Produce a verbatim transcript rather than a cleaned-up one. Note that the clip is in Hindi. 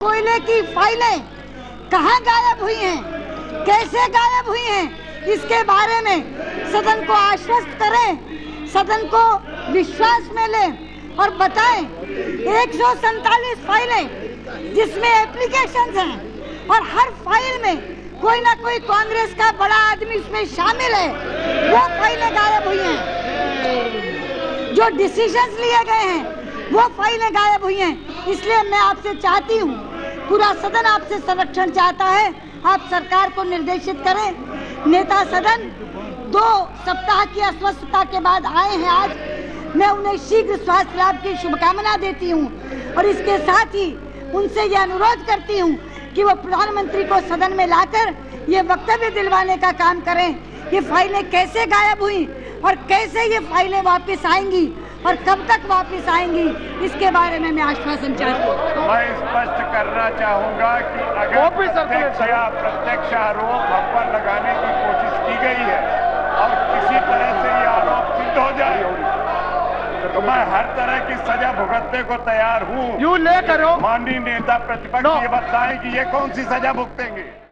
कोयले की फाइलें कहां गायब हुई हैं, कैसे गायब हुई हैं, इसके बारे में सदन को आश्वस्त करें, सदन को विश्वास में लें और बताएं। एक सौ सैतालीस फाइलें जिसमें एप्लीकेशंस हैं और हर फाइल में कोई ना कोई कांग्रेस का बड़ा आदमी इसमें शामिल है, वो फाइलें गायब हुई हैं। जो डिसीजंस लिए गए हैं वो फाइलें गायब हुई हैं। इसलिए मैं आपसे चाहती हूँ, पूरा सदन आपसे संरक्षण चाहता है, आप सरकार को निर्देशित करें। नेता सदन दो सप्ताह की अस्वस्थता के बाद आए हैं आज, मैं उन्हें शीघ्र स्वास्थ्य लाभ की शुभकामना देती हूं और इसके साथ ही उनसे यह अनुरोध करती हूं कि वो प्रधानमंत्री को सदन में लाकर ये वक्तव्य दिलवाने का काम करें। ये फाइलें कैसे गायब हुई और कैसे ये फाइलें वापस आएंगी और कब तक वापस आएंगी, इसके बारे में मैं आश्वासन चाहती हूँ। मैं स्पष्ट करना चाहूंगा कि अगर प्रत्यक्ष या अप्रत्यक्ष आरोप हम पर लगाने की कोशिश की गई है और किसी तरह से ये आरोप सिद्ध हो जाए तो मैं हर तरह की सजा भुगतने को तैयार हूँ। यू ले करो माननीय नेता प्रतिपक्ष ये बताएं कि ये कौन सी सजा भुगतेंगे।